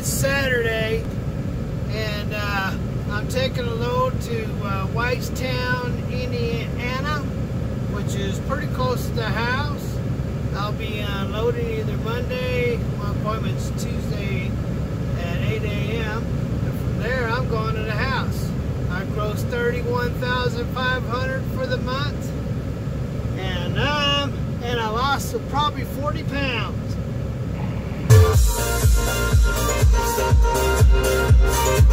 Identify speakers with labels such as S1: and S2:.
S1: It's Saturday, and I'm taking a load to Whitestown, Indiana, which is pretty close to the house. I'll be unloading either Monday, my appointment's Tuesday at 8 a.m. And from there, I'm going to the house. I grossed $31,500 for the month, and I lost probably 40 pounds.